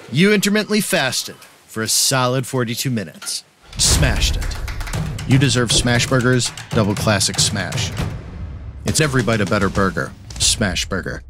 You intermittently fasted for a solid 42 minutes. Smashed it. You deserve Smash Burger's Double Classic Smash. It's every bite a better burger. Smash Burger.